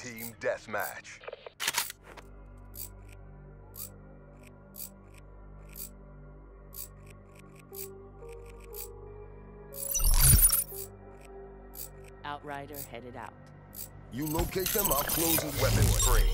Team deathmatch. Outrider headed out. You locate them, I'll close the weapons free.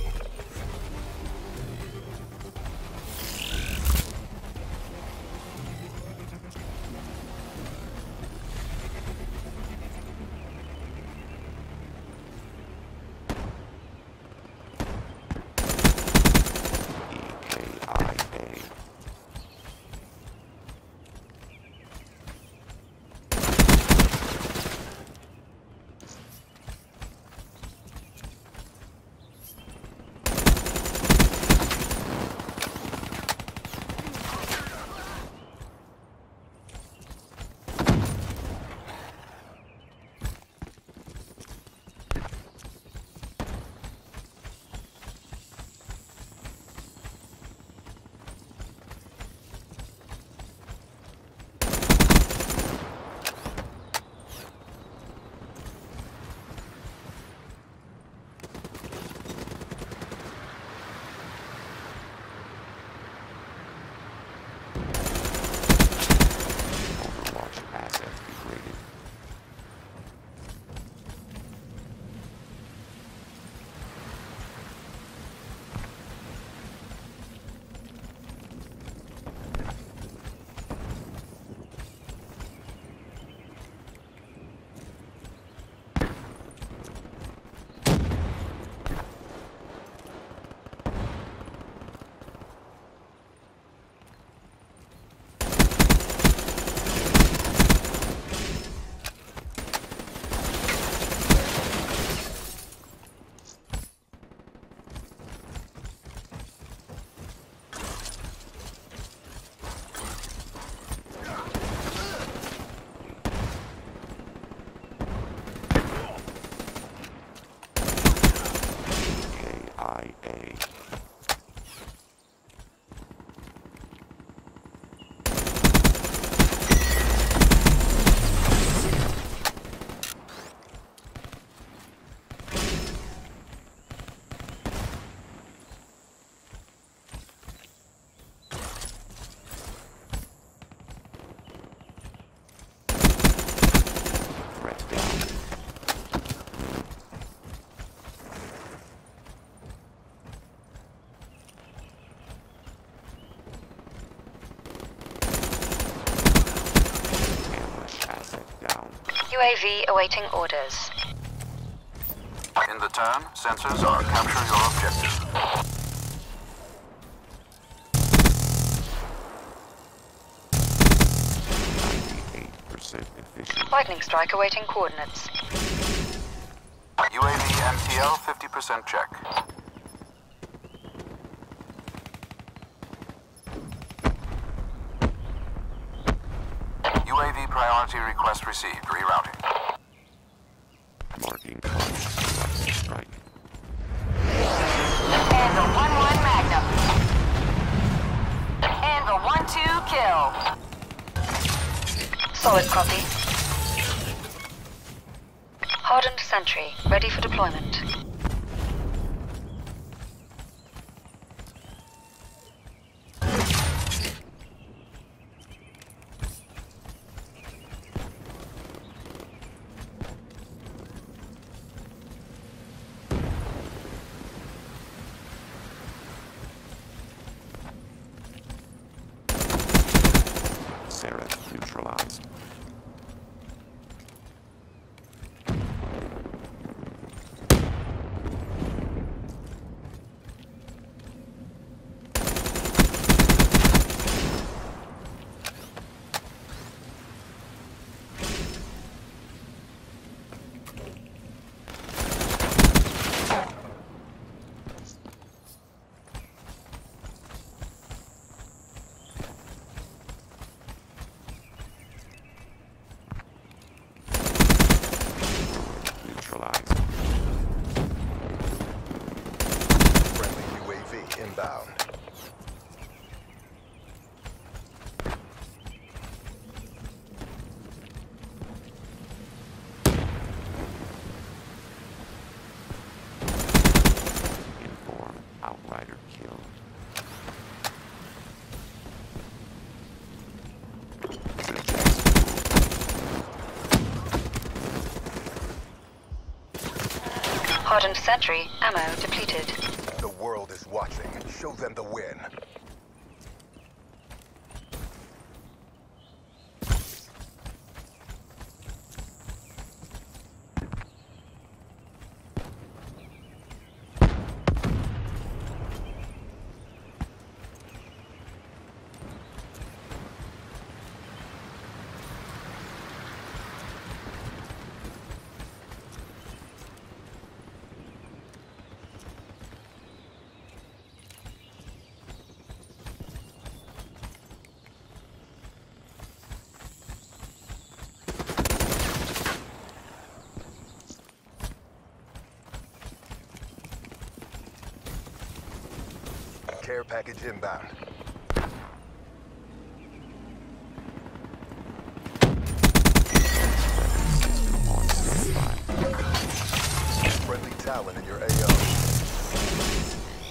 UAV awaiting orders. In the turn, sensors are capture your objective. Lightning strike awaiting coordinates. UAV MTL 50% check. UAV priority request received. Rerouting. Marking lightning strike. And the 1-1 Magnum. And the 1-2 kill. Solid copy. Hardened sentry, ready for deployment. SHAREf neutralized. Hardened sentry, ammo depleted. The world is watching. Show them the win. Care package inbound. On standby. Friendly Talon in your AO.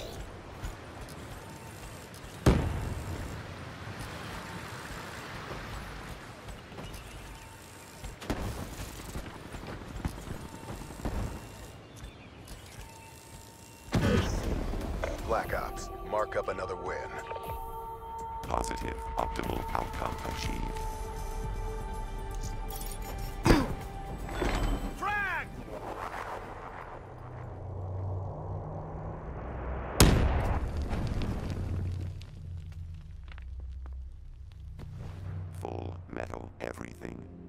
Black Ops, mark up another win. Positive. Optimal outcome achieved. Full metal everything.